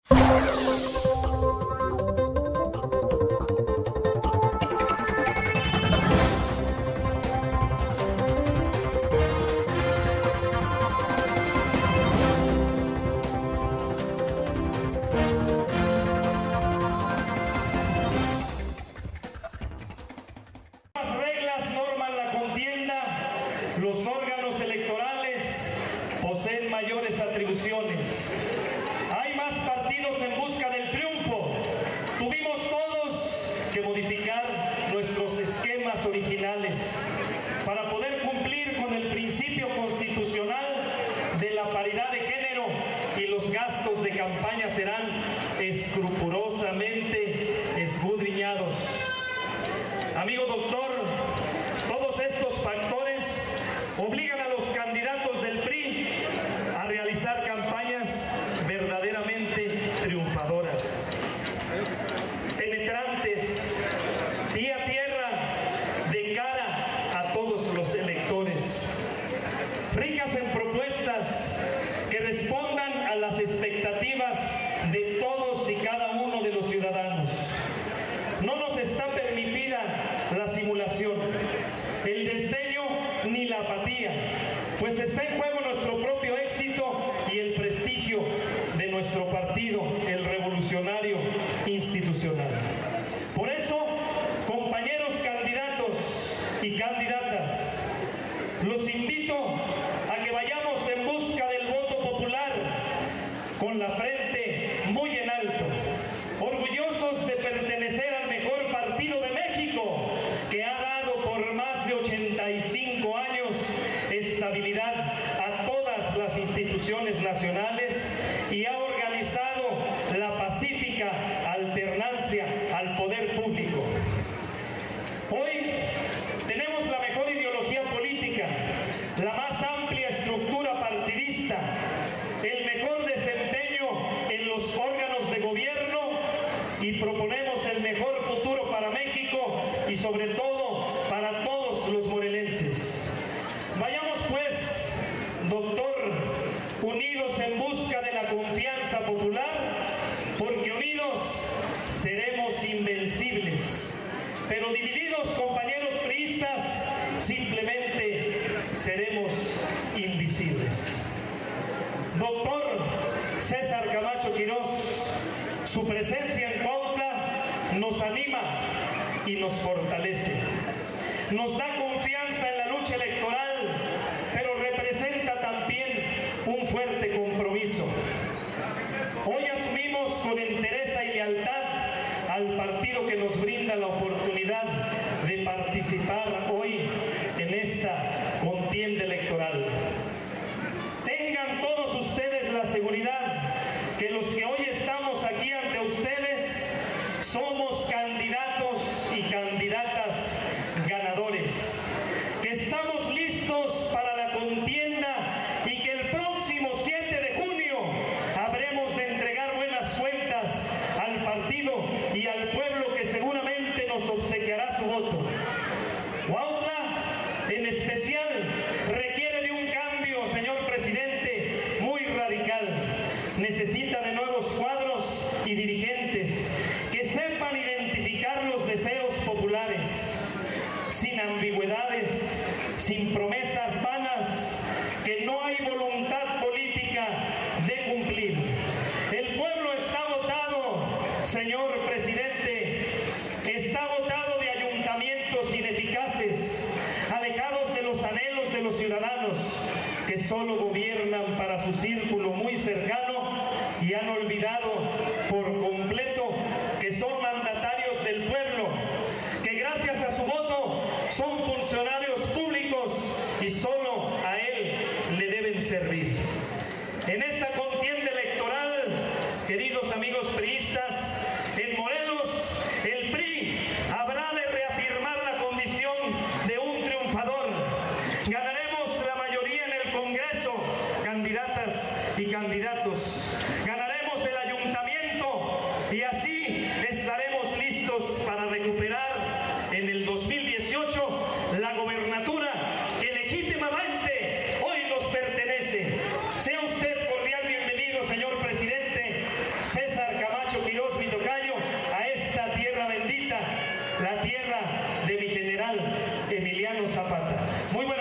Los órganos electorales poseen mayores atribuciones. Hay más partidos en busca del triunfo. Tuvimos todos que modificar nuestros esquemas originales para poder cumplir con el principio constitucional de la paridad de género, y los gastos de campaña serán escrupulosamente escudriñados. Amigo doctor, todos estos factores obligan a los candidatos del PRI a realizar campañas verdaderamente triunfadoras, penetrantes, pie a tierra, de cara a todos los electores, ricas en propuestas que respondan a las expectativas de todos y cada uno de los ciudadanos. No nos está permitida la simulación, el desdeño ni la apatía, pues está en juego nuestro propio éxito y el prestigio de nuestro partido, el Revolucionario Institucional. Por eso, compañeros candidatos y candidatas, los invito a que vayamos en busca del voto popular con la frente muy en alto, orgullosos de pertenecer al mejor partido de México, que ha dado por más de 85 años estabilidad a todas las instituciones nacionales y ha organizado la pacífica alternancia al poder público. Hoy tenemos la mejor ideología política, la más amplia estructura partidista, el mejor desempeño en los órganos de gobierno y proponemos el mejor futuro para México y sobre todo para todos los morelenses. Vayamos pues, doctor, unidos en busca de la confianza popular, porque unidos seremos invencibles, pero divididos, compañeros priistas, simplemente seremos invisibles. Doctor César Camacho Quirós, su presencia en Cuautla nos anima y nos fortalece. Nos da confianza en la lucha electoral, pero representa también un fuerte compromiso. Hoy asumimos con entereza y lealtad al partido que nos brinda la oportunidad de participar hoy en esta contienda electoral. Tengan todos ustedes la seguridad que los que hoy estamos aquí ante ustedes somos candidatos y candidatas ganadores, que estamos listos para la contienda y que el próximo 7 de junio habremos de entregar buenas cuentas al partido y al pueblo que seguramente nos obsequiará su voto. Cuautla, en especial, requiere de un cambio, señor presidente, muy radical. Necesita de nuevos cuadros y dirigentes que sepan identificar los deseos populares, sin ambigüedades, sin promesas vanas, que no hay voluntad política de cumplir. El pueblo está votado, señor presidente, está votado de ayuntamientos ineficaces, alejados de los anhelos de los ciudadanos, que solo gobiernan para su círculo muy cercano y han olvidado por completo que son mandatarios del pueblo, que gracias a su voto son funcionarios públicos y solo a él le deben servir. En esta contienda electoral, queridos amigos priistas, en Morelos, el PRI habrá de reafirmar la condición de un triunfador. Ganaremos la mayoría en el Congreso, candidatas y candidatos. Ganaremos el ayuntamiento y así estaremos listos para recuperar en el 2018 la gobernatura que legítimamente hoy nos pertenece. Sea usted cordial bienvenido, señor presidente César Zapata. Muy buenas